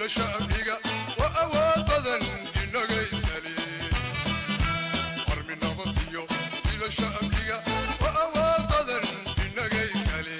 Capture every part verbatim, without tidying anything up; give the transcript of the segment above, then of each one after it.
شأمنيقة وأواد بدن إنك إسكالي أرمي نبطيو إلى شأمنيقة وأواد بدن إنك إسكالي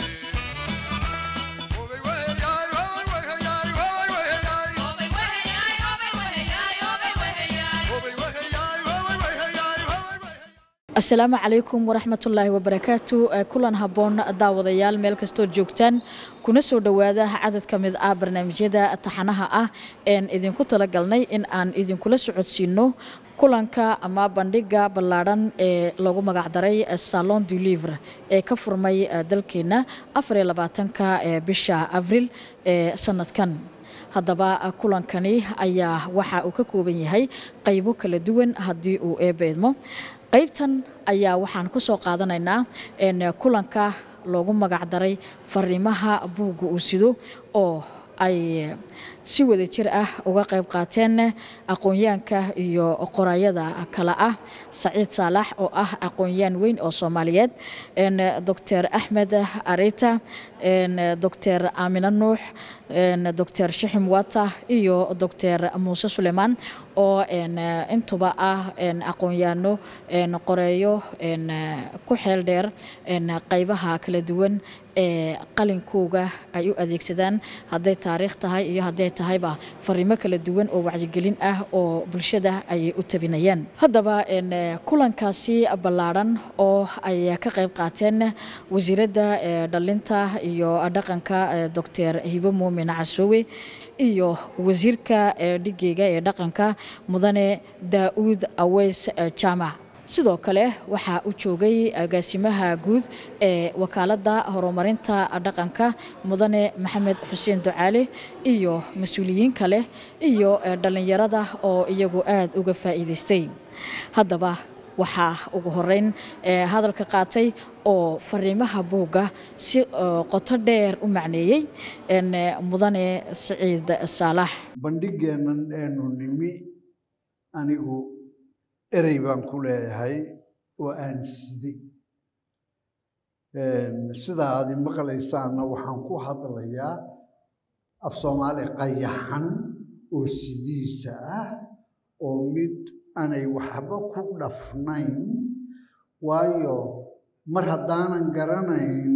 السلام عليكم ورحمة الله وبركاته كلنا هبون داود يال ملك استود جوكتان كنا سود وهذا عدد كمد آ برنامج هذا التحنها آه إن إذن كنت لقلني إن أن إذن كل سعود سينو كلنكا أما بندقة بلارن لغو مقعدري الصالون دي ليفر كفر مي دلكينا أفريل باتنكا بشا أفريل سنة كان haddaba kulankani ayaa waxa uu ka kooban yahay qaybo kala duwan hadii uu eebeedmo qaybtan ayaa waxaan ku soo qaadanaynaa in kulanka loogu magac daray fariimaha buugga uu sido oo ay si wada jir ah uga qayb qaateen aqoonyaanka iyo qoraayada kala ah Saciid Saalax oo ah aqoonyaan weyn oo Soomaaliyeed en Doctor Ahmed Arita en Doctor Amina Nuux en Doctor Shihim Wata iyo Doctor Muuse Suleiman oo en intuba ah en aqoonyaano en qorayo en ku xeel dheer en qaybaha kala duwan ee qalinkooga ay u adeegsadaan haday taariikh tahay iyo haday tahayba fariimo kala duwan oo wacyigelin ah oo bulshada ay u tabinayaan haddaba in kulankaasi ballaaran oo ay ka qayb qaateen wasiirada dhalinta iyo dhaqanka Doctor Hibo Muumin Casoowe iyo wasiirka dhigayga ee dhaqanka mudane Daawud Aweys Jaamac sidoo kale waxa uu joogay agaasimaha guud ee wakaaladda horumarinta dhaqanka mudane Maxamed Xuseen Ducaale iyo mas'uuliyiin kale iyo dhalinyarada oo iyagu aad uga faa'iideystay haddaba waxa ugu horeyn hadalka qaatay oo fariimaha buugga si qoto dheer u macneeyay in mudane Saciid Saalax bandhigeenan eenu nimi anigu erey baan ku leeyahay oo aan sidii sida aad maqlaysaana waxaan ku hadlayaa af Soomaali qayaxan oo sidiisa ah oo mid aanay waxba ku dhafnayn waayo mar haddaanan garanayn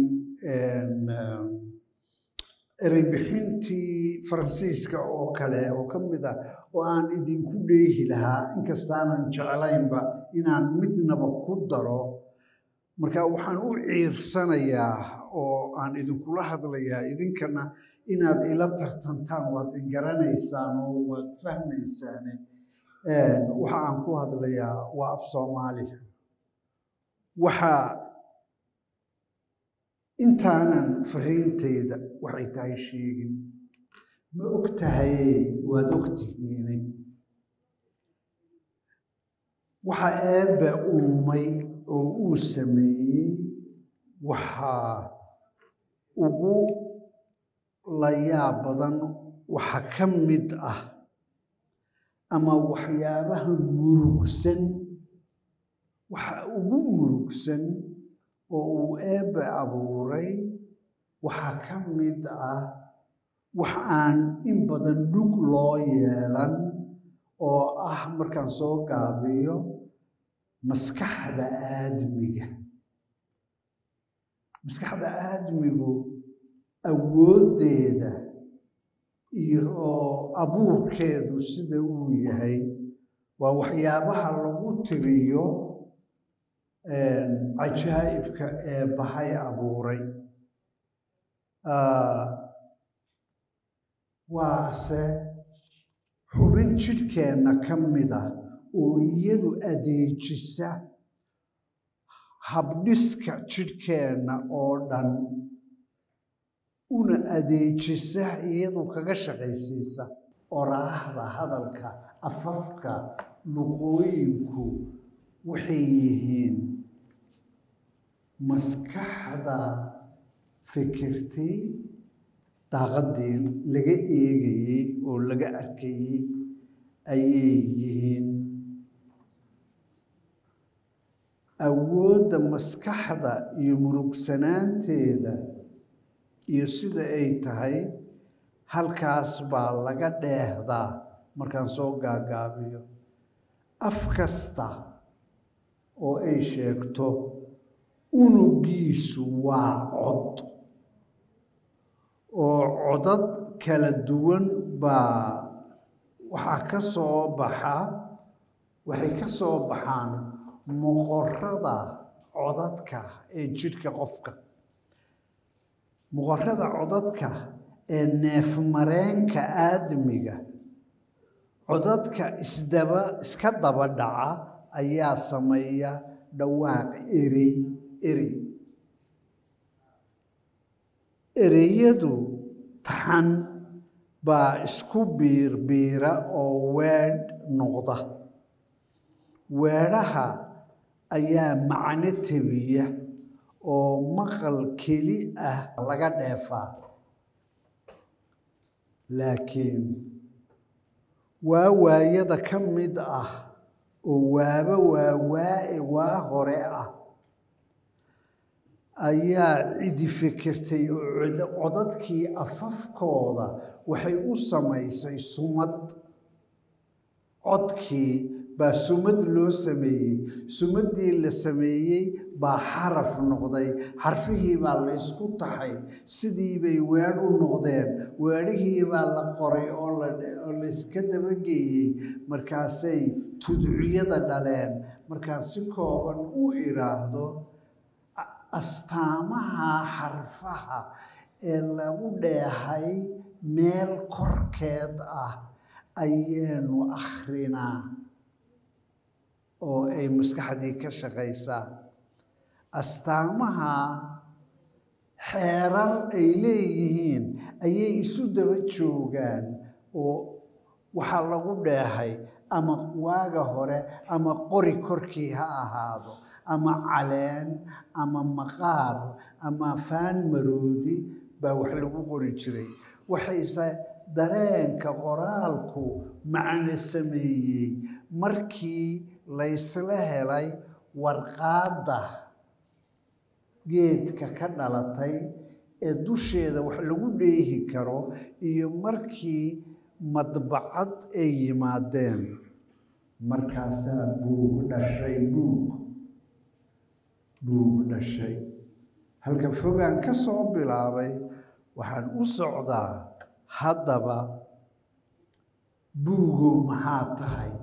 erey bixintii Faransiiska oo kale oo kamid ah oo aan idinku dheehi lahaa inkastaanan jeclaynba inaan midnaba ku daro marka waxaan u ciirsanayaa oo aan idinkula hadlayaa idinkana inaad ila tartantaan waad garanaysaan oo waad fahmaysaan waxa aan ku hadlayaa waa af Soomaali waxa intaanan fariintayda waxay tahay sheegin ma ogtahay waad ogtihiin waxa eebba ummay oo uu sameeyey waxa ugu la yaab badan waxa ka mid ah ama waxyaabaha murugsan waxa ugu murugsan oo uu eebba abuuray waxa ka mid ah wax aan in badan dhug loo yeelan oo ah markaan soo gaabiyo maskaxda aadmiga maskaxda aadmigu awoodeeda iyo abuurkeedu sida uu yahay waa waxyaabaha lagu tiriyo cajaa'ibka ee bahay abuuray waase xubin jidhkeenna ka mid ah oo iyadu adeejisa habdhiska jidhkeenna oo dhan una adeejisa iyadu kaga shaqaysiisa oraahda hadalka afafka luqooyinku waxay yihiin maskaxda fikirtay daaqadii laga eegayay oo laga arkayay ayay yihiin awoodda maskaxda iyo murugsanaanteeda iyo sida ay tahay halkaas baa laga dheehdaa markaan soo gaagaabiyo af kasta oo ay sheegto unugiisu waa cod oo codad kala duwan baa waxaa ka soo baxa waxay ka soo baxaan moqorrada codadka ee jidhka qofka moqorrada codadka ee neefmareenka aadmiga codadka isdaba iska daba dhaca ayaa sameeya dhawaaq erey erey ereyadu taxan baa isku biirbiira oo weedh noqda weedhaha ayaa macno tebiya oo maqal keli ah laga dheefaa laakiin waa waayada ka mid ah oo waaba waa waae waa hore ah ayaa cidi fikirtay oo codadkii afafkooda waxay u samaysay sumad codkii baa sumad loo sameeyey sumaddii la sameeyey baa xaraf noqday xarfihii baa la isku taxay sidii bay weedh u noqdeen weedhihii baa la qoray oo la oo la iska dabageeyey markaasay tudciyada dhaleen markaan si kooban u iraahdo astaamaha xarfaha ee lagu dheehay meel korkeed ah ayaanu akhrinaa oo ay maskaxdii ka shaqaysaa astaamaha xeerar ay leeyihiin ayay isu daba joogaan oo waxaa lagu dheehay ama waaga hore ama qori korkii ha ahaado ama caleen ama maqaar ama faan maroodi baa wax lagu qori jiray waxayse dareenka qoraalku macno sameeyey markii laysla helay warqaadda geedka ka dhalatay ee dusheeda wax lagu dheehi karo iyo markii madbacad ay yimaadeen markaasaa buug dhashay buug buug dhashay halka fogaan ka soo bilaabay waxaan u socdaa haddaba buugow maxaa tahay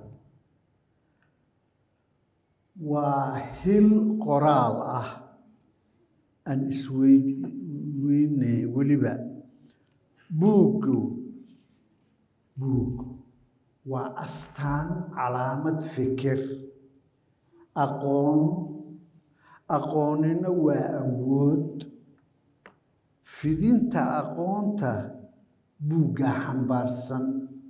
waa hil qoraal ah aan isweyne weliba buuggu buug waa astaan calaamad fikir aqoon aqoonina waa awood fidinta aqoonta buugga xambaarsan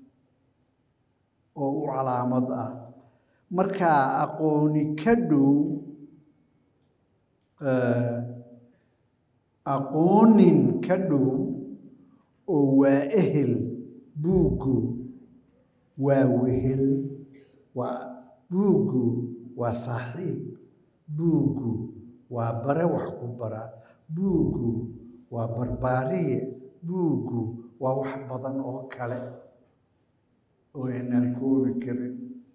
oo u calaamad ah markaa aqooni ka dhow aqoonin ka dhow oo waa ehel buuggu waa wehel waa buuggu waa saaxiib buuggu waa bare wax ku bara buuggu waa barbaariye buuggu waa wax badan oo kale oo aynaan koobi karin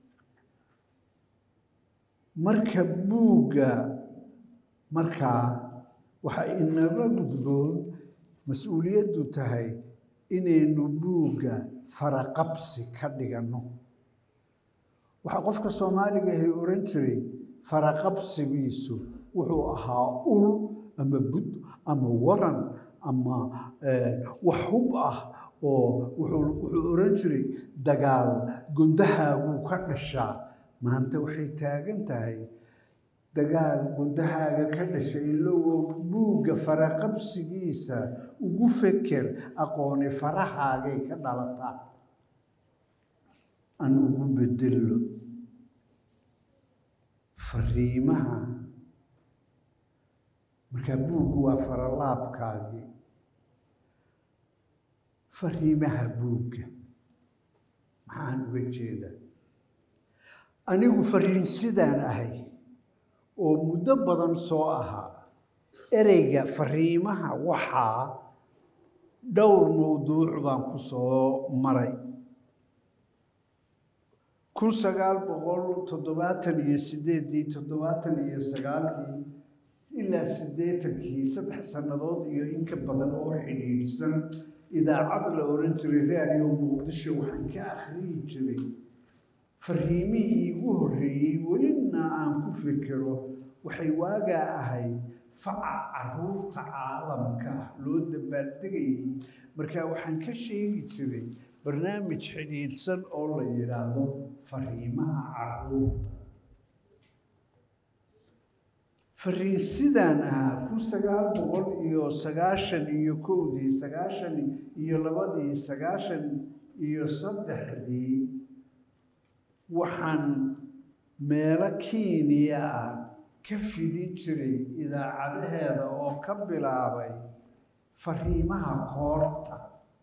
marka buugga markaa waxay inaga gudboon mas-uuliyaddu tahay inaynu buugga faraqabsi ka dhiganno waxaa qofka soomaaliga ahay oran jiray faraqabsigiisu wuxuu ahaa ul ama bud ama waran ama wax hub ah oo wuxuu oran jiray dagaal gundahaaguu ka dhashaa maanta waxay taagan tahay dagaal gundahaaga ka dhashay ilowoo buugga faraqabsigiisa ugu feker aqooni farahaagay ka dhalataa aan ugu bedello fariimaha markaa buuggu waa faralaabkaagii fariimaha buugga maxaan uga jeedaa anigu fariin sidaan ahay oo muddo badan soo ahaa ereyga fariimaha waxaa dhowr mawduuc baan ku soo maray kun sagaal boqol toddobaatan iyo sideedii toddobaatan iyo sagaalkii ilaa siddeetankii saddex sannadood iyo in ka badan oo xidhiidhsan idaacad la oran jiray raadiyo muqdisho waxaan ka akhriyi jiray fariimihii igu horreeyey welina aan ku fikiro waxay waagaa ahayd faca carruurta caalamka loo dabaaldegayay markaa waxaan ka sheegi jiray barnaamij xidhiidhsan oo la yidhaahdo fariimaha carruurta fariin sidaan ahaa kun sagaal boqol iyo sagaashan iyo kowdii sagaashan iyo labadii sagaashan iyo saddexdii waxaan meelo Kenya ah ka fidin jiray idaacadaheeda oo ka bilaabay fariimaha koorta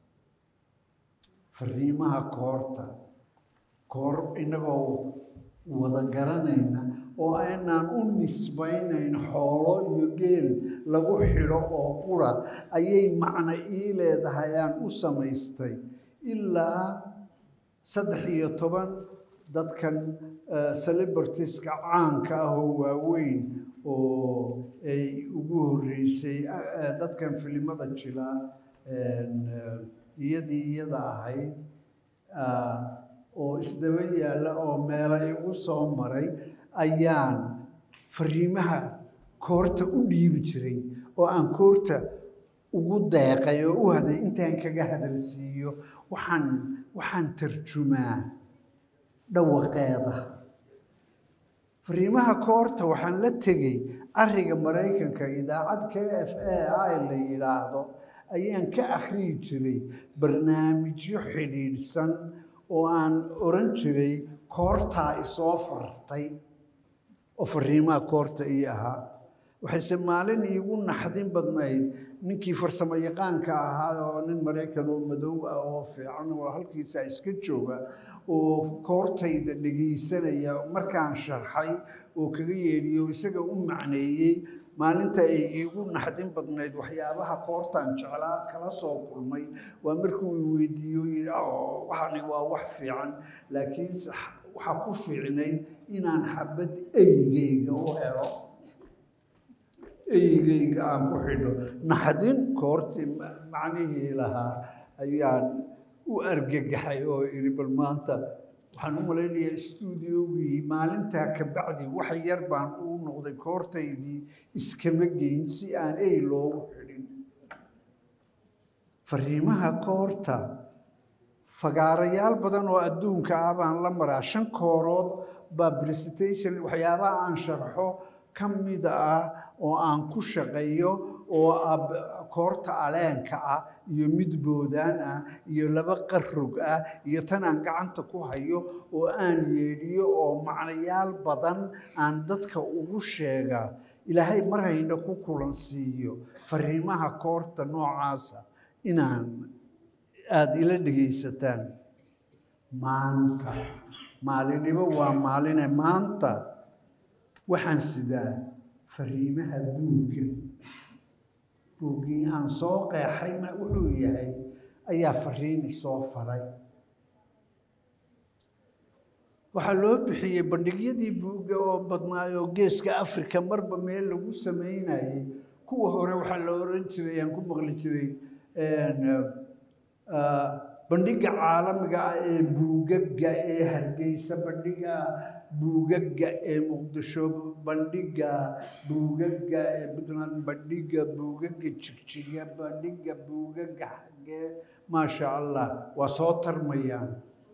fariimaha koorta koor inagoo wada garanayna oo aynaan u nisbaynayn xoolo iyo geel lagu xidho oo qura ayay macno ii leedahay aan u samaystay ilaa saddex iyo toban dadkan celebritiska caanka ah oo waaweyn oo ay ugu horreysay dadkan filimada jila iyadii iyada ahayd oo isdaba yaalla oo meelo igu soo maray ayaan fariimaha koorta u dhiibi jiray oo aan koorta ugu deeqay oo u haday intaan kaga hadalsiiyo waxaan waxaan tarjumaa dhawaqeeda fariimaha koorta waxaan la tegey ariga Mareykanka idaacad K F A I la yiraahdo ayaan ka akhriyi jiray barnaamijyo xidhiidhsan oo aan oran jiray koorta isoo fartay oo fariimaha koorta ii ahaa waxay maalin iigu naxdin badnayd ninkii farsamo yaqaanka ahaa oo nin Mareykan oo madow ah oo fiican oo halkiisa iska jooga oo koortayda dhageysanaya markaan sharxay oo kaga yeedhiyo isaga u macneeyay maalinta ay iigu naxdin badnayd waxyaabaha koortaan jeclaa kala soo kulmay waa markuu i weydiiyo yiri waxani waa wax fiican laakiin waxa ku fiicnayd inaan xabad eygeyga u helo eygeyga aan ku xidho naxdin koorti macnihii lahaa ayaan u argagaxay oo iri bal maanta waxaan u malaynayaa stuudiogii maalintaa ka bacdi wax yar baan u noqday koortaydii iskama geyn si aan ey loogu xidhin fariimaha koorta fagaarayaal badan oo adduunka ah baan la maraa shan koorood baa presentation waxyaabaha aan sharxo ka mid ah oo aan ku shaqeeyo oo koorta aleenka ah iyo mid boodaan ah iyo laba qarrog ah iyo tan aan gacanta ku hayo oo aan yeedhiyo oo macnayaal badan aan dadka ugu sheega ilaahay mar hayna ku kulan siiyo fariimaha koorta noocaasa inaan aad ila dhageysataan maanta maalinimo waa maaline maanta waxaan sidaa fariimaha buugga buuggii aan soo qeexay ma wuxuu yahay ayaa fariin soo faray waxaa loo bixiyey bandhigyadii buugga oo badnaayo geeska Afrika marba meel lagu sameynayay kuwa hore waxaa la oran jiray aan ku maqli jiray bandhiga caalamiga ah ee buugagga ee Hargeysa bandhiga buugagga ee Muqdisho bandhiga buugagga ee Puntland bandhiga buugagga Jigjiga bandhiga buugagga xagee maasha Allah waa soo tarmayaan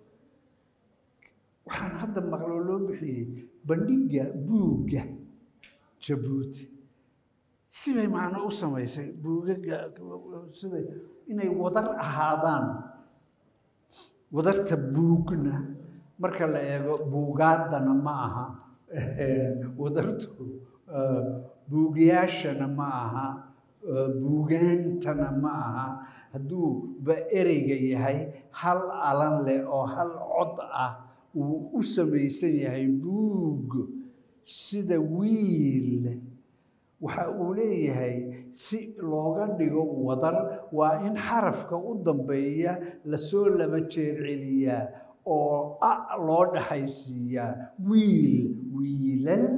waxaan hadda maqlo loo bixiyey bandhiga buugga Jabuuti sibay macno u samaysay buugagga sibay inay wadar ahaadaan wadarta buugna marka la eego buugaadana ma aha wadartu buugiyaashana ma aha buugaantana ma aha hadduu ba ereyga yahay hal alan leh oo hal cod ah uu u samaysan yahay buug sida wiil waxa uu leeyahay si looga dhigo wadar waa in xarafka u dambeeya lasoo laba jeer celiyaa oo a loo dhaxaysiiyaa wiil wiilal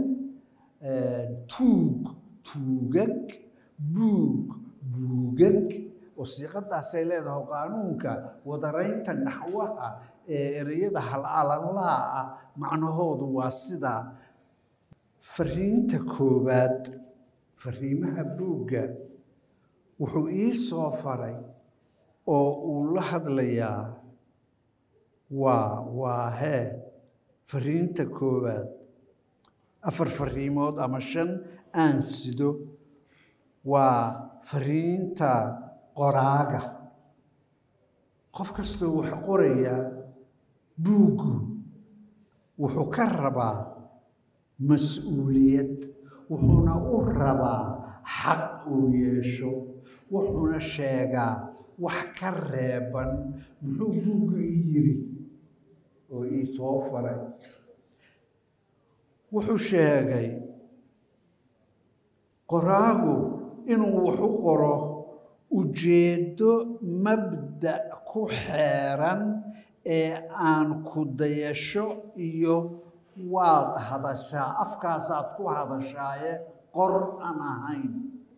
tuug tuugag buug buugag wasiiqadaasay leedahay qaanuunka wadaraynta naxwaha ee ereyada hal-alanlaa ah macnahoodu waa sidaa fariinta koowaad fariimaha buugga wuxuu ii soo faray oo uu la hadlayaa waa waa hee fariinta koowaad afar fariimood ama shan aan sido waa fariinta qoraaga qof kastoo wax qorayaa buuggu wuxuu ka rabaa mas-uuliyad wuxuuna u rabaa xaq uu yeesho wuxuuna sheegaa wax ka reeban muxuu buuggu ii yiri oo ii soo faray wuxuu sheegay qoraagu inuu wax u qoro ujeedo mabda' ku xeeran ee aan ku dayasho iyo waad hadashaa afkaasaad ku hadashaaye qor aan ahayn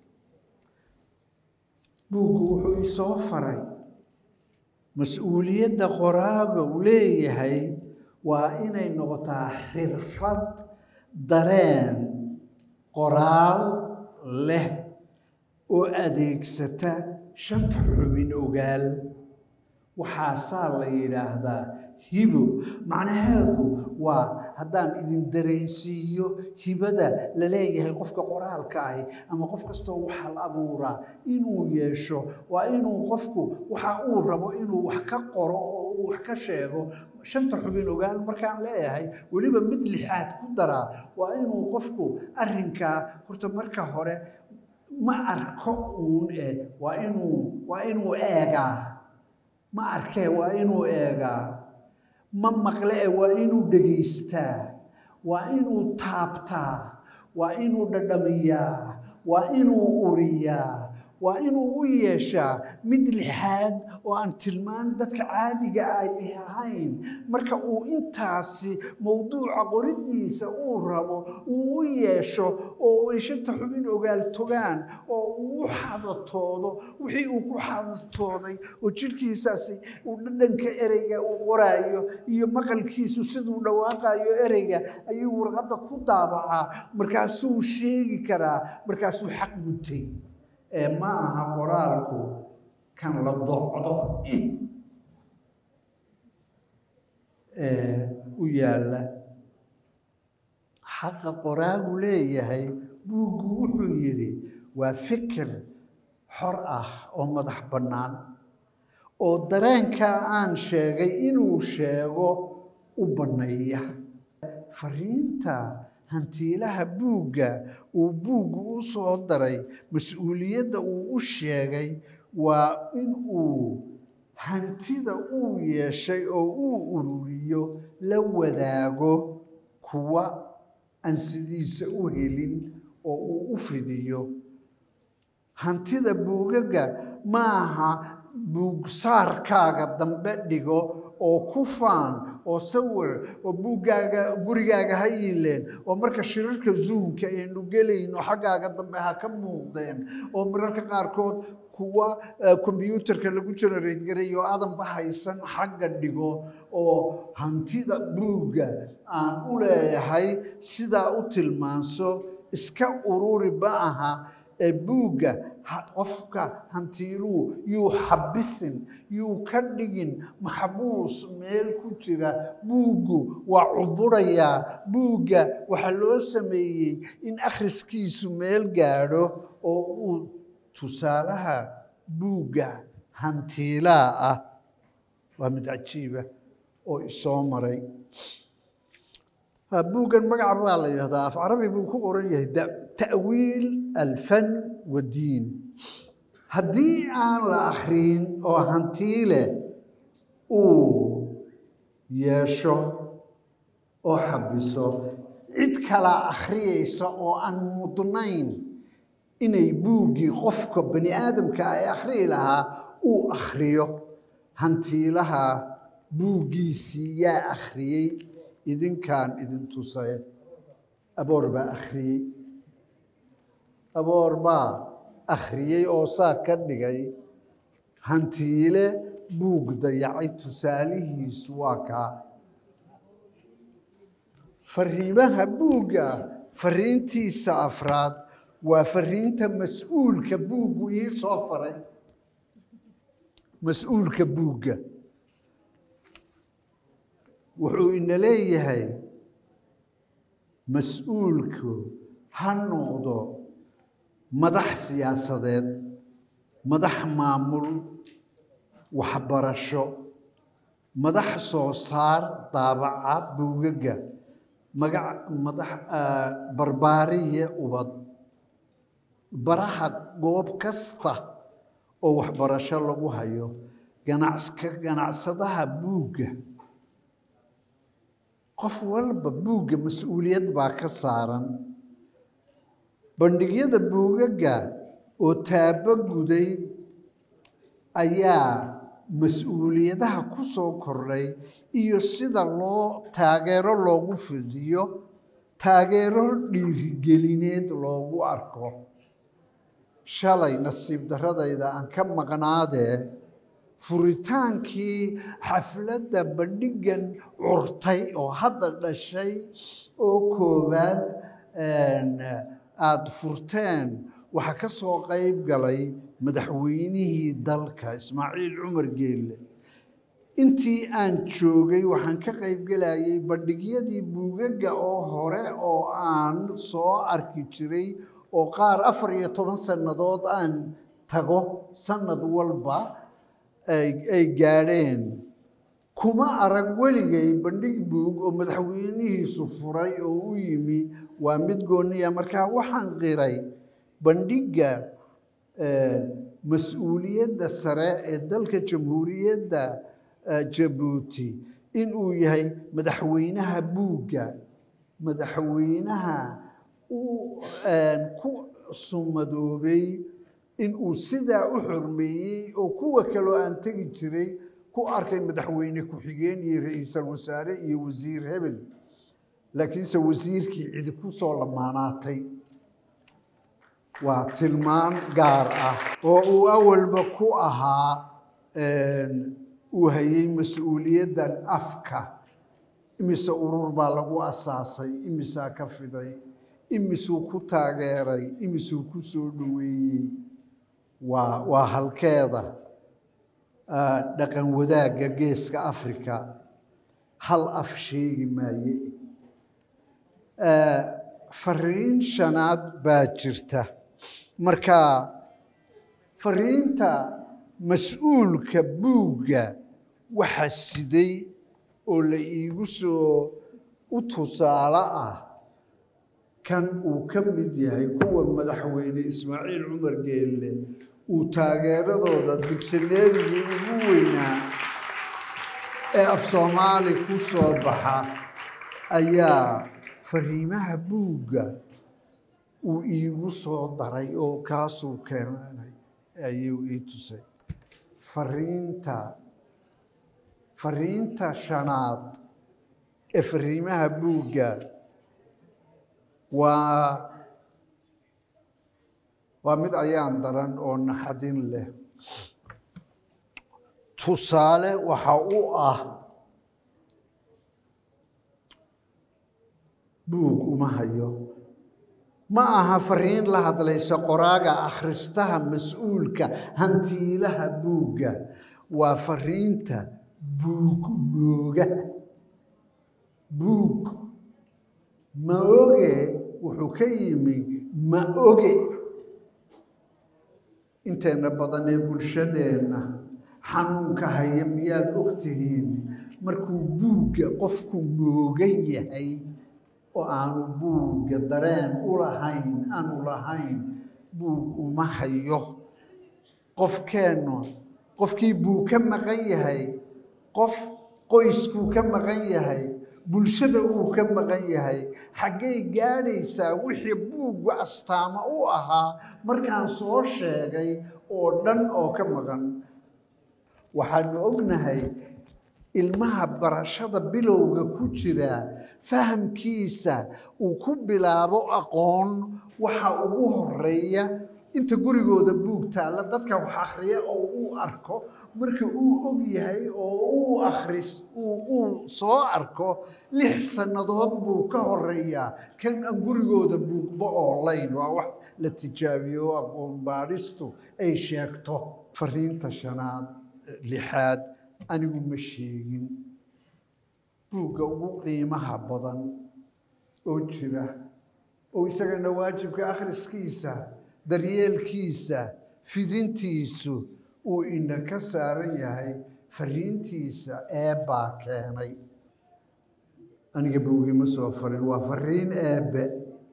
buuggu wuxuu ii soo faray mas-uuliyadda qoraaga uu leeyahay waa inay noqotaa xirfad dareen qoraal leh oo adeegsata shanta xubin ogaal waxaasaa la yidhaahdaa hibo macnaheedu waa haddaan idin dareensiiyo hibada la leeyahay qofka qoraalka ahi ama qof kastoo waxaa la abuuraa inuu yeesho waa inuu qofku waxa uu rabo inuu wax ka qoro oo uu wax ka sheego shanta xubin ogaal markaan leeyahay weliba mid lixaad ku daraa waa inuu qofku arrinkaa horta marka hore ma arko uun eh waa inuu waa inuu eegaa ma arkee waa inuu eegaa ma maqle eh waa inuu dhegaystaa waa inuu taabtaa waa inuu dhadhamiyaa waa inuu uriyaa waa inuu u yeeshaa mid lixaad oo aan tilmaan dadka caadiga ay ahayn marka uu intaasi mowduuca qoridiisa uu rabo uu u yeesho oo ay shanta xubin ogaal togaan oo uu u xadatoodo wixii uu ku xadatooday oo jidhkiisaasi uu dhadhanka ereyga uu qoraayo iyo maqalkiisu siduu dhawaaqayo ereyga ayuu warqadda ku daabacaa markaasuu sheegi karaa markaasuu xaq gutay ee ma aha qoraalku kan la docdo ee u yaalla xaqa qoraagu leeyahay buuggu wuxuu yidhi waa fikir xor ah oo madax bannaan oo dareenkaa aan sheegay inuu sheego u banneeya fariinta hantiilaha buugga uu buuggu u soo daray mas-uuliyadda uu u sheegay waa in uu hantida uu yeeshay oo uu ururiyo la wadaago kuwa aan sidiisa u helin oo uu u fidiyo hantida buugagga ma aha buugsaarkaaga dambe dhigo oo ku faan oo sawir oo buuggaaga gurigaaga ha yiileen oo marka shirarka zoomka aynu gelayno xaggaaga dambe ha ka muuqdeen oo mararka qaarkood kuwa combyuutarka lagu generate gareeyo aadanba haysan xagga dhigo oo hantida buugga aan u leeyahay sidaa u tilmaanso iska ururi ba aha ee buugga qofka hantiiluu yuu xabisin yuu ka dhigin maxbuus meel ku jira buuggu waa cuburayaa buugga waxaa loo sameeyey in akhriskiisu meel gaadho oo uu tusaalaha buugga hantiilaa ah waa mid cajiiba oo isoo maray buuggan magaca baa la yidhahdaa af carabi buu ku qoran yahay ta'wiil alfan wadiin haddii aan la akhriin oo hantiile uu yeesho oo xabiso cid kala akhriyaysa oo aan mudnayn inay buuggii qofka bani aadamka ay akhriyi lahaa uu akhriyo hantiilaha buuggiisii yaa akhriyey idinkaan idin tusay aboor baa akhriyey aboor baa akhriyey oo saa ka dhigay hantiile buug dayacay tusaalihiisu waa kaa fariimaha buugga fariintiisa afraad waa fariinta mas-uulka buuggu ii soo faray mas-uulka buugga wuxuu ina leeyahay mas-uulku ha noqdo madax siyaasadeed madax maamul waxbarasho madax soo saar daabaca buugaga magac madax barbaariye ubad baraha goob kasta oo waxbarasho lagu hayo ganacska ganacsadaha buugga qof walba buugga mas-uuliyad baa ka saaran bandhigyada buugaga oo taabo guday ayaa mas-uuliyadaha ku soo kordhay iyo sida loo taageero loogu fidiyo taageero dhiirigelineed loogu arko shalay nasiib daradayda aan ka maqnaadee furitaankii xafladda bandhigan curtay oo hadda dhashay oo koowaad aada furteen waxaa ka soo qayb galay madaxweynihii dalka Ismaaciil Cumar Geelle intii aan joogay waxaan ka qayb galayay bandhigyadii buugaga oo hore oo aan soo arki jiray oo qaar afar iyo toban sannadood aan tago sanad walba ay gaadheen kuma arag weligay bandhig buug oo madaxweynihiisu furay oo u yimi waa mid gooniya markaa waxaan qiray bandhiga mas-uuliyadda sare ee dalka jamhuuriyadda Jabuuti inuu yahay madaxweynaha buugga madaxweynaha uu ku sumadoobay inuu sidaa u xurmeeyey oo kuwa kaloo aan tegi jiray ku arkay madaxweyne ku-xigeen iyo ra'iisul wasaare iyo wasiir hebel laakiinse wasiirkii cidi ku soo lamaanaatay waa tilmaan gaar ah oo uu awalba ku ahaa uu hayay mas-uuliyaddan afka imise urur baa lagu asaasay imisaa ka fiday imisuu ku taageeray imisuu ku soo dhoweeyey waa waa halkeeda dhaqan wadaagga geeska Afrika hal af sheegi maaye fariin shanaad baa jirta marka fariinta mas-uulka buugga waxa siday oo la iigu soo u tusaale ah kan uu ka mid yahay kuwa madaxweyne Ismaaciil Cumar Geelle uu taageeradooda dictionary-gii ugu weynaa ee af Soomaali ku soo baxa ayaa fariimaha buugga uu iigu soo daray oo kaasuu keenay ayuu ii tusay fariinta fariinta shanaad ee fariimaha buugga waa waa mid ayaan daran oo naxadin leh tusaale waxa uu ah buug uma hayo ma aha fariin la hadlaysa qoraaga akhristaha mas-uulka hantiilaha buugga waa fariinta buug mooga buug ma oge wuxuu ka yimi ma oge inteena badan ee bulshadeenna xanuunka haya miyaad ogtihiin markuu buugga qofku moogan yahay oo aanu buugga dareen u lahayn aanu lahayn buug uma hayo qofkeennu qofkii buug ka maqan yahay qof qoyskuu ka maqan yahay bulshada uu ka maqan yahay xaggay gaadhaysaa wixii buuggu astaama u ahaa markaan soo sheegay oo dhan oo ka maqan waxaanu ognahay ilmaha barashada bilowga ku jira fahamkiisa uu ku bilaabo aqoon waxa ugu horeeya inta gurigooda buug taalla dadka wax akhriya oo uu arko marka uu og yahay oo uu akhris uu soo arko lix sannadood buu ka horeeyaa kan aan gurigooda buugba online waa wax la tijaabiyo aqoon baadhistu ay sheegto fariinta shanaad lixaad anigu ma sheegin buugga ugu qiimaha badan oo jira oo isagana waajibka akhriskiisa daryeelkiisa fidintiisu uu ina ka saaran yahay fariintiisa eebbaa keenay aniga buuggii ma soo farin waa fariin eebbe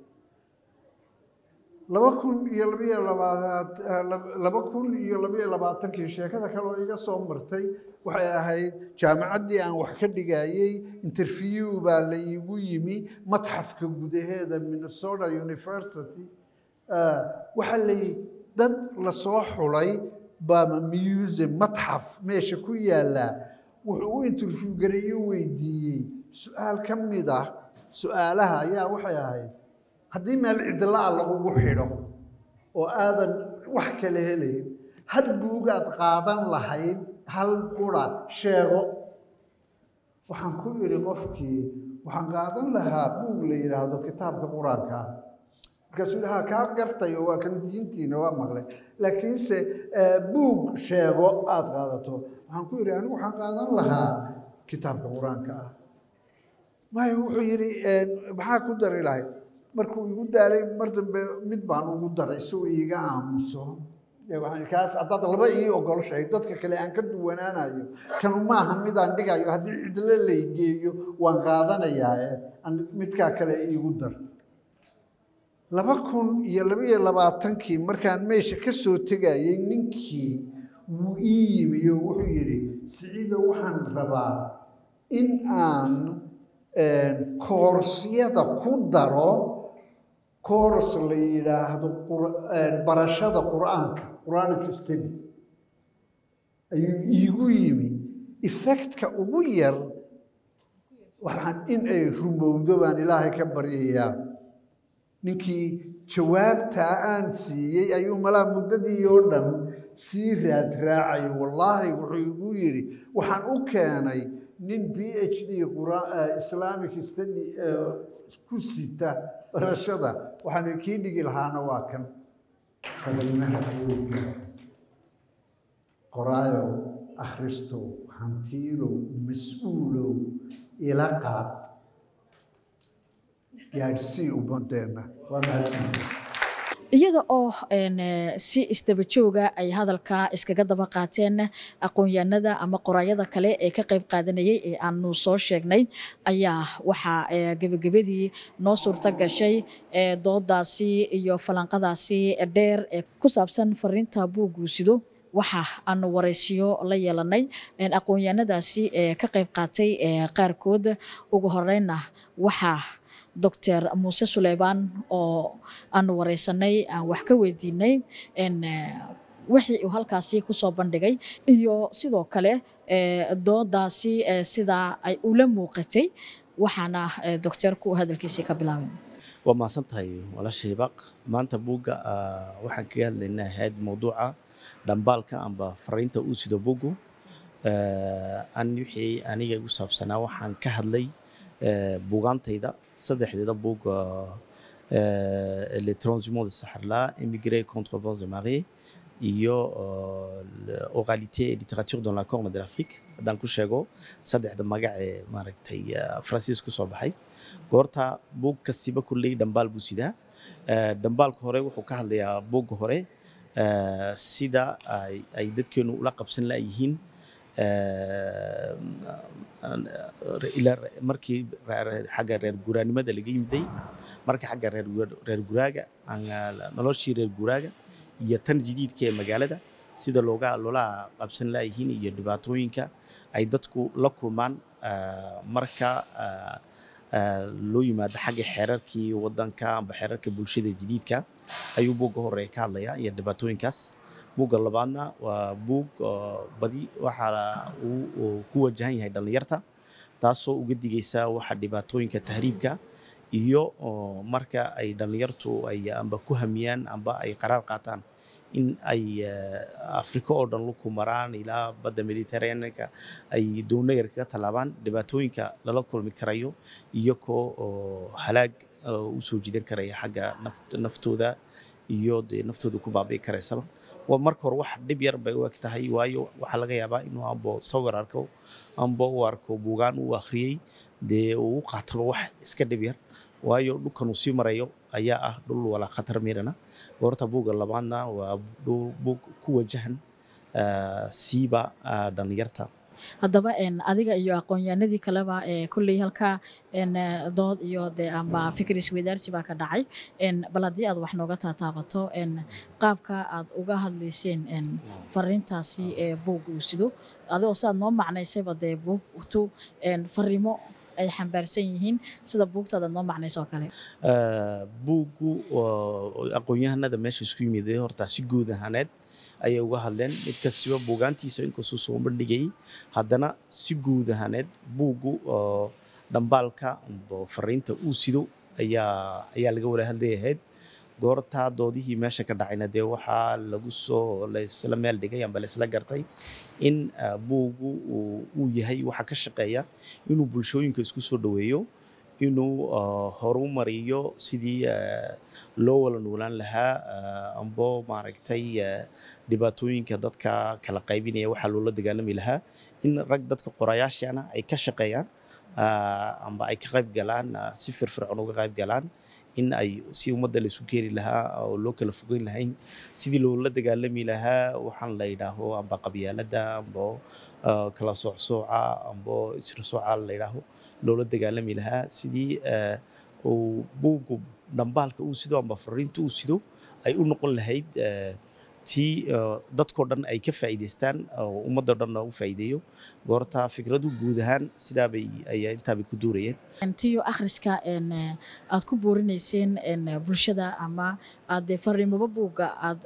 laba kun iyo labaiyo labaatan laba kun iyo labaiyo labaatankii sheekada kale oo iga soo martay waxay ahayd jaamacaddii aan wax ka dhigayey interview baa la iigu yimi matxafka gudaheeda Minnesota University waxaa la dad la soo xulay baa museum matxaf meesha ku yaala wuxuu u interview gareeyo weydiiyey su'aal ka mid ah su'aalaha ayaa waxay ahayd haddii meel cidlaa lagugu xidho oo aadan wax kale helayn hal buugaad qaadan lahayd hal qura sheego waxaan ku yidhi qofkii waxaan qaadan lahaa buug la yidhaahdo kitaabka qur-aanka markaasuu dhahaa kaa gartay oo waa kan diintiina waa maqlay laakiinse buug sheego aad qaadato waxaan ku yidhi anigu waxaan qaadan lahaa kitaabka qur-aanka ah waayo wuxuu yidhi maxaa ku dari lahayd markuu igu daalay mar dambe mid baan ugu daray si uu iiga aamuso kaas haddaad laba ii ogolshahay dadka kale aan ka duwanaanayo kanu maaha midaan dhigayo haddii cidlo laygeeyo waan qaadanayaa midkaa kale iigu dar laba kun iyo labaiyo labaatankii markaan meesha ka soo tegayey ninkii wuu ii yimi oo wuxuu yidhi siciido waxaan rabaa in aan koorsiyada ku daro course la yidhaahdo barashada qur-aanka qur-aanka study ayuu iigu yimi effectka ugu yar waxaan in ay rumowdo baan ilaahay ka baryayaa ninkii jawaabtaa aan siiyey ayuu malaa muddadii oo dhan sii raadraacay wallaahi wuxuu igu yidhi waxaan u keenay nin b h d islamic study ku sita barashada waxaan kii dhigi lahaana waa kan fadilmaha buugga qoraayow akhristow hantiilow mas-uulow ila qaad gaadhsii ummadeenna waa mahadsantahay iyada oo si isdaba jooga ay hadalka iskaga daba qaateen aqoon-yahanada ama qoraayada kale ee ka qayb qaadanayay ee aanu soo sheegnay ayaa waxaa gebagabadii noo suurta gashay doodaasi iyo falanqadaasi dheer ee ku saabsan fariinta buuggu sido waxa aanu waraysiyo la yeelanay aqoon-yahanadaasi ee ka qayb qaatay qaarkood ugu horeyna waxaa doctor muuse suleymaan oo aanu wareysanay aan wax ka weydiinay wixii uu halkaasi kusoo bandhigay iyo sidoo kale doodaasi sidaa ay ula muuqatay waxaana doctorku hadalkiisii ka bilaabay waa mahadsantahay walaashay baaq maanta buugga waxaan kaga hadlaynaa ahayd mawduuca dhambaalka amba fariinta uu sido buuggu an wixii aniga igu saabsanaa waxaan ka hadlay buugaantayda saddexdeeda buug les transhumants de Sahara, émigrés contre vents et marées iyo oralité et littérature dans la corne de l'Afrique haddaan ku sheego saddexda magac ee maaragtay Francis ku soo baxay goorta buug kasiba kulley dhambaal buu sidaa dhambaalka hore wuxuu ka hadlayaa buugga hore sida ay dadkeenu ula qabsan laayihiin markii xagga reer guuraanimada laga yimiday markii xagga reer guraaga noloshii reer guraaga iyo tan jadiidka ee magaalada sida looga loola qabsan laayihiin iyo dhibaatooyinka ay dadku la kulmaan marka loo yimaado xagga xeerarkii waddanka amba xeerarka bulshada jadiidka ayuu buugga horeeya ka hadlaya iyo dhibaatooyinkaas. buugga labaadna waa buug badi waxa uu ku wajahan yahay dhalinyarta taasoo uga digaysa waxa dhibaatooyinka tahriibka iyo marka ay dhalinyartu ay amba ku hamiyaan amba ay qaraar qaataan in ay Afrika oo dhan ku maraan ilaa badda Mediterranean-ka ay doonayar ka talaabaan dhibaatooyinka lala kulmi karayo iyo ko halaag u soo jiidan karaya xagga naftooda iyo naftooda ku baabi'i karaysa. waa marka hore wax dhib yar bay u eg tahay waayo waxa laga yaabaa inuu abo sawir arko amba uu arko buugaan uu akhriyay dee uu qaataba wax iska dhib yar waayo dhulkan uu sii marayo ayaa ah dhul wala khatar mirana. horta buugga labaadna waa buug ku wajahan siiba dhalinyarta. haddaba adiga iyo aqoon-yahanadii kaleba kulley halka dood iyo dee amba fikir isweydaarsi baa ka dhacay bal haddii aad wax nooga taataabato qaabka aad uga hadlayseen fariintaasi ee buugga uu sido adigoo sidaad noo macnaysayba dee buugtu fariimo ay xambaarsan yihiin sida buugtaada noo macnayso oo kale. buuggu aqoon-yahanada meesha isku yimid horta si guud ahaaneed ayay uga hadleen mid kastaba buugaantiisa inkastoo soo bandhigay haddana si guud ahaaneed buuggu dhambaalka fariinta uu sido ayaa ayaa laga wada hadlayahayd. goorta doodihii meesha ka dhacayna dee waxaa lagu soo laysla meel dhigay amba laysla gartay in buuggu uu yahay waxa ka shaqeeya inuu bulshooyinka isku soo dhaweeyo inuu horumariyo sidii loo wala noolaan lahaa ambo maaragtay dhibaatooyinka dadka kala qaybinaya waxa loola dagaalami lahaa in rag dadka qorayaashana ay ka shaqeeyaan amba ay ka qayb galaan si firfircoon uga qayb galaan in ay si ummadda la isu keeni lahaa oo loo kala fogeyn lahayn sidii loola dagaalami lahaa waxaan la yidhaaho amba qabyaalada amba kala soocsooca amba isra sooca la yidhaaho loola dagaalami lahaa sidii uu buuggu dhambaalka uu sido amba fariinta uu sido ay u noqon lahayd tii dadkoo dhan ay ka faa'iidaystaan oo ummadda dhan u faa'iideeyo. goorta fikradu guud ahaan sidaa bay ayaa intaa bay ku duurayeen tiyo akhriska aad ku boorinayseen bulshada ama aad fariimaba buugga aad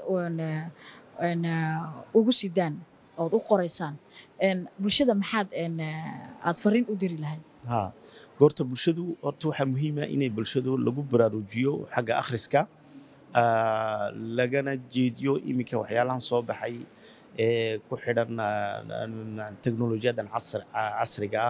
ugu sidaan ood u qoraysaan bulshada maxaad aad fariin u diri lahayd? ha goorta bulshadu horta waxaa muhiim ah inay bulshadu lagu baraarujiyo xagga akhriska lagana jeediyo iminka waxyaalahan soo baxay ee ku xidhan teknolojiyadan casriga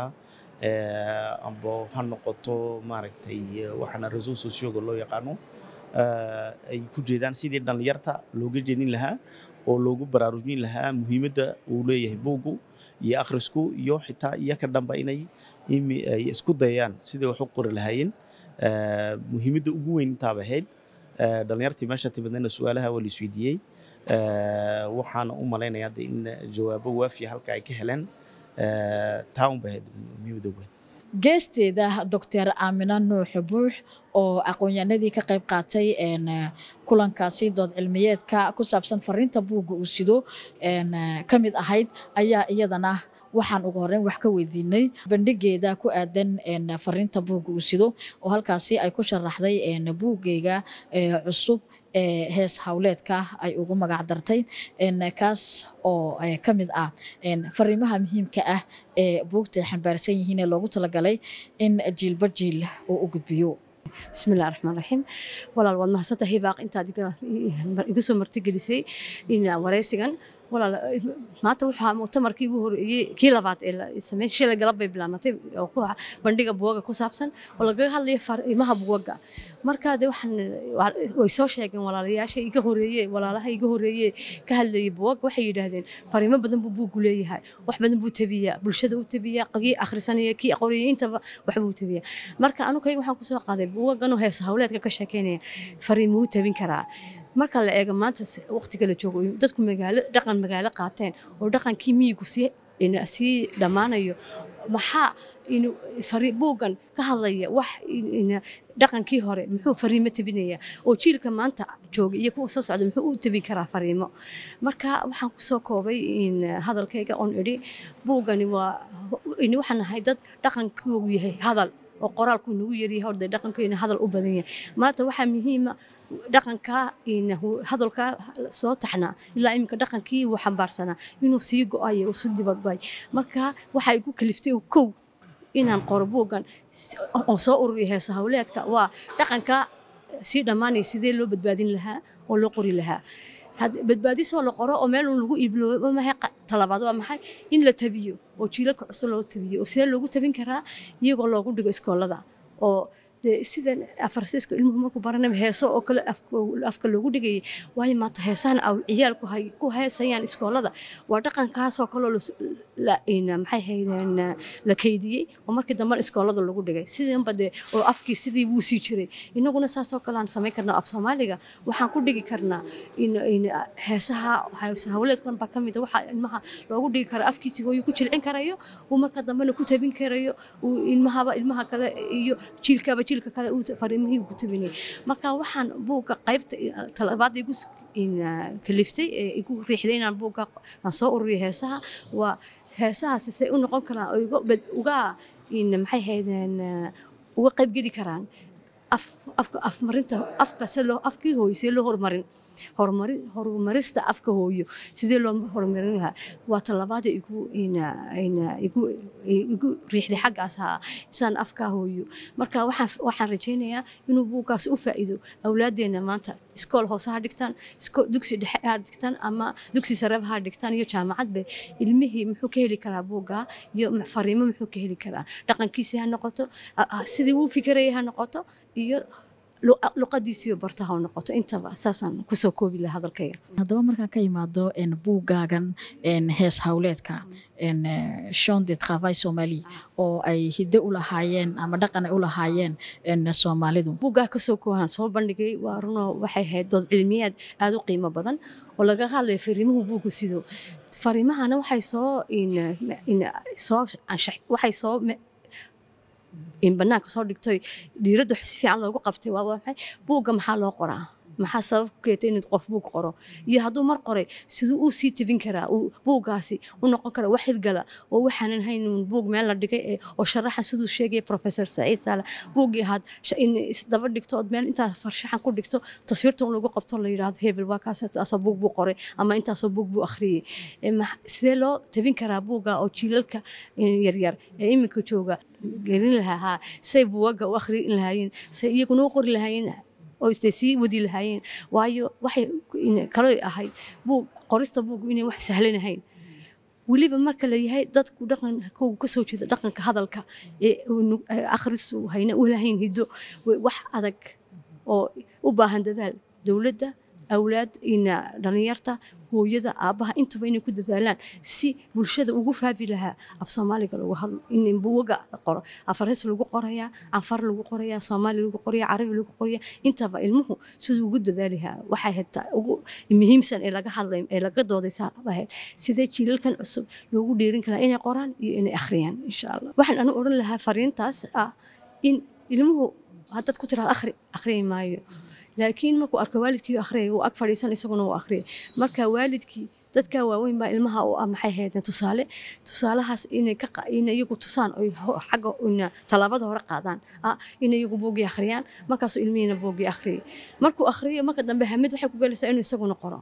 ah amba ha noqoto maaragtay waxaana réseaux sociaux loo yaqaano ay ku jeedaan sidii dhalinyarta looga jeedin lahaa oo loogu baraarujin lahaa muhiimadda uu leeyahay buuggu iyo akhrisku iyo xitaa iyaka dhanba inay isku dayaan sidii wax u qori lahaayeen. muhiimadda ugu weyn intaaba ahayd dhalinyartii meesha timadna su'aalaha waa la isweydiiyey waxaana u malaynayaa in jawaabo waafiya halka ay ka heleen taa un bay ahayd muhiimadda ugu weyn. geesteeda doctor Aamina Nuux Buux oo aqoon-yahanadii ka qayb qaatay kulankaasi dood cilmiyeedka ku saabsan fariinta buugga uu sido ka mid ahayd ayaa iyadana waxaan ugu horreyn wax ka weydiinay bandhigeeda ku aadan fariinta buugga uu sido oo halkaasi ay ku sharaxday buuggeyga cusub ee hees hawleedka ay ugu magac dartay kaas oo ka mid ah fariimaha muhiimka ah ee buugta xambaarsan yihiin ee loogu talagalay in jiilba jiil uu u gudbiyo. بسم الله الرحمن الرحيم ولا الوضع محسنة هي باق أنت يقصوا مرتجلسي إن ورئيسجان ولا ما توحى مؤتمر كي وهو كي لفات إلا سمين شيء لقلب ببلانته أو كوها بندقة بوجا كوسافسن ولا جه هاللي فر ما هبوجا مركا ده وحن ويسوش شيء ولا ليه شيء يجهوريه ولا له يجهوريه كهاللي بوج وحيد هذين فريمة بدن ببو قليه هاي وح بدن بو تبيه بالشدة وتبيه قي آخر سنة كي أقولي أنت وحبو تبيه مركا أنا كي وحن كوسا قاضي بوجا إنه هي سهولات كشكيني فريمو تبين كرا marka la eego maanta waqtiga la joogo dadku magaalo dhaqan magaalo qaateen oo dhaqankii miyigu si in si dhamaanayo maxaa inuu fari buugan ka hadlaya wax dhaqankii hore muxuu fariimo tabinaya oo jiilka maanta jooga iyo kuwa soo socda muxuu u tabin karaa fariimo marka waxaan ku soo koobay in hadalkayga on idhi buugani waa in waxaan nahay dad dhaqankoodu yahay hadal oo qoraalku nagu yariyahay horde dhaqankeena hadal u badan yahay maanta waxaa muhiima dhaqanka inahu hadalka soo taxnaa ilaa iminka dhaqankii uu xambaarsanaa inuu sii go'ayo oo soo dibadbay marka waxay ku kaliftay kow inaan qoro buugan oo soo ururiyo heesaha hawleedka waa dhaqanka sii dhammaanay sidee loo badbaadin lahaa oo loo qori lahaa badbaadisoo la qoro oo meel lagu iibloobo mahay talabaad waa maxay in la tabiyo oo jiilalka cusub loo tabiyo oo sidee loogu tabin karaa iyagoo loogu dhigo iskoolada oo sida Faransiiska ilmuhu markuu baranay heeso oo kale afka loogu dhigay way maanta heesan aw ciyaalku hay ku heesayaan iskoolada waa dhaqankaas oo kale la ina maxay haydeen la kaydiyay oo markii dambe iskoolada lagu dhigay sidii bade oo afkii sidii uu sii jiray inaguna saas oo kale aan sameyn karnaa af Soomaaliga waxaan ku dhigi karnaa in in heesaha hawleedkan ba kamid waxa ilmaha loogu dhigi karo afkiisa hooyo ku jilcin karayo oo marka dambe ku tabin karayo oo ilmaha ilmaha kale iyo jiilka jiilka kale uu fariimihii ku tabinay marka waxaan buuga qaybta talabaad igu in kaliftay igu riixday inaan buuga aan soo ururiyo heesaha waa heesaha si u noqon karaan oo uga in maxay haydeen uga qayb geli karaan af af marinta afka si loo afkii hooyay loo horumarin horumari horumarista afka hooyo sidee loo horumarin lahaa waa talabaad igu ina ina igu igu riixday xaggaas ha isaan afka hooyo marka waxaan waxaan rajaynayaa inuu buugaas u faa'iido awlaadeena maanta iskool hoose ha dhigtaan iskool dugsi dhexe ha dhigtaan ama dugsi sare ha dhigtaan iyo jaamacad bay ilmihii muxuu ka heli karaa buuga iyo fariimo muxuu ka heli karaa dhaqankiisa ha noqoto sidii uu fikirayay ha noqoto iyo luqadiisiyo bartaha noqoto intaba saasan ku soo koobi lahaa hadalkayga haddaba markaan ka yimaado in buugaagan in hees hawleedka in Chant de Travail Somali oo ay hiddo u lahaayeen ama dhaqan u lahaayeen in Soomaalidu buugaa ka soo koohan soo bandhigay waa runo waxay ahayd dad cilmiyeed aad u qiimo badan oo laga hadlay fariimuhu buugu sido fariimahana waxay soo in in soo waxay soo in banaanka soo dhigtay diiradda si fiican loogu qabtay waa waxay buugga maxaa loo qoraa maxaa sabab ku keenay in qof buug qoro iyo hadduu mar qoray sidoo uu sii tabin karaa buuggaasi u noqon kara wax hirgala oo waxaanan haynin buug meel la dhigay oo sharaxa sidoo sheegay professor Said Salah buugii had in isdaba dhigto oo meel inta farshaxan ku dhigto taswiirta lagu qabto la yiraahdo hebel waa kaas asoo buug buu qoray ama inta soo buug buu akhriyay sidee loo tabin karaa buugga oo jiilalka yar yar ee imika jooga gelin lahaa say buugga u akhriin lahaayeen say iyaguna u qori lahaayeen oo istii wadi lahaayeen waayo waxay kale ahayd buug qorista buug inay wax sahlan ahayn waliba marka la yahay dadku dhaqanka ka soo jeeda dhaqanka hadalka ee akhristu hayna u lahayn hiddo wax adag oo u baahan dadaal dawladda awlaad ina dhalinyarta hooyada aabaha intuba inay ku dadaalaan si bulshada ugu faafi lahaa af Soomaaliga lagu hadlo in buuga qoro afaris lagu qorayaa afar lagu qorayaa Soomaali lagu qorayaa Carabi lagu qorayaa intaba ilmuhu sidoo ugu dadaalihaa waxay hata ugu muhiimsan ee laga hadlay ee laga doodaysa bahay sidee jiilalkan cusub loogu dheerin kara inay qoraan iyo inay akhriyaan insha Allah waxaan anu oran lahaa fariintaas ah in ilmuhu hadda ku tiraad akhri akhri maayo laakiin markuu arko waalidkii akhriyay uu ag fadhiisan isaguna uu akhriyay marka waalidkii dadka waaweyn baa ilmaha uu maxay haydeen tusaale tusaalahaas inay ka inay iyagu tusaan oo xagga una talaabada hore qaadaan ah inay iyagu buugi akhriyaan markaas ilmihiina buugi akhriyay markuu akhriyo marka dambe hamid waxay ku galaysaa inuu isaguna qoro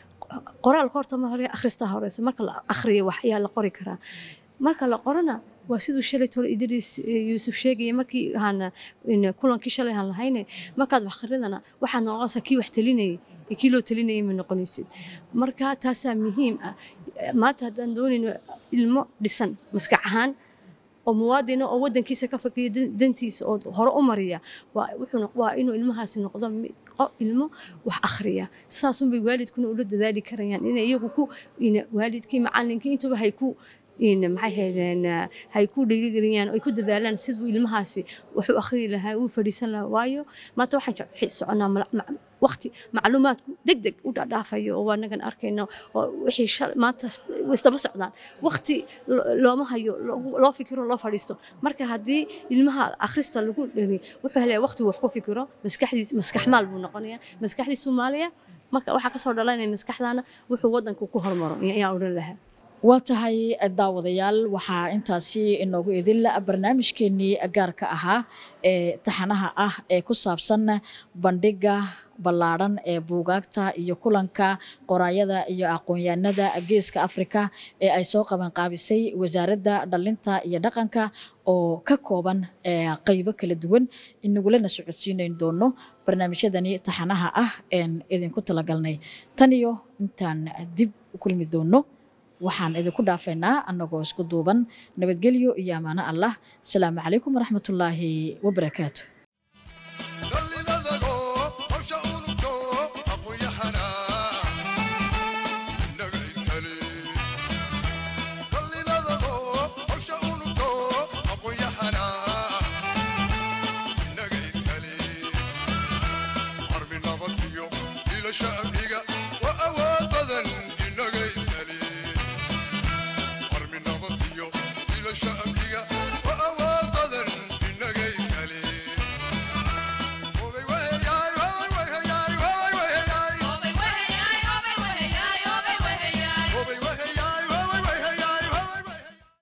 qoraal qorta ma hore akhrista hore marka la akhriyo wax ayaa la qori karaa marka la qorana waa sidoo shalay tolo Idris Yusuf sheegay markii aan in kulankii shalay aan lahaynay markaad wax akhridana waxaan noqonaysaa kii wax talinay kii loo talinay ma noqonaysid marka taas muhiim ah maanta hadaan doonayno ilmo dhisan maskax ahaan oo muwaadin oo wadankiisa ka fakriyo dantiisa oo hore u mariya waa wuxuu waa inuu ilmahaasi noqdo ilmo wax akhriya saas un bay waalidkuna u dadaali karayaan inay iyagu ku in waalidkii macallinkii intuba hay ku in maxay haydeen hay ku dhiirigeliyaan oo ay ku dadaalaan siduu ilmahaasi wuxuu akhri lahaa uu fadhiisan lahaa waayo maanta waxaan jecel soconaa waqti macluumaad degdeg u dhaafaayo oo wanagan arkayno oo wixii maanta isdaba socdaan waqti looma hayo loo fikiro loo fadhiisto marka haddii ilmaha akhrista lagu dhigay wuxuu helay waqti wax ku fikiro maskaxdiisa maskax maal buu noqonayaa maskaxdiisa Soomaaliya marka waxa ka soo dhalanay maskaxdaana wuxuu wadanku ku hormaro ayaa oran lahaa waa tahay daawadayaal waxaa intaasi inoogu idin barnaamijkeenii gaarka ahaa ee taxanaha ah ee ku saabsan bandhiga ballaaran ee buugaagta iyo kulanka qoraayada iyo aqoon-yahanada geeska Afrika ee ay soo qaban qaabisay wasaaradda dhalinta iyo dhaqanka oo ka kooban qaybo kala duwan inagulana socodsiinayn doono barnaamijyadani taxanaha ah een idinku talagalnay tan iyo intaan dib u kulmi doono waxaan idinku dhaafeynaa annagoo isku duuban nabadgelyo iyo amaano Allah salaamu calaykum waraxmatullaahi wabarakaatuh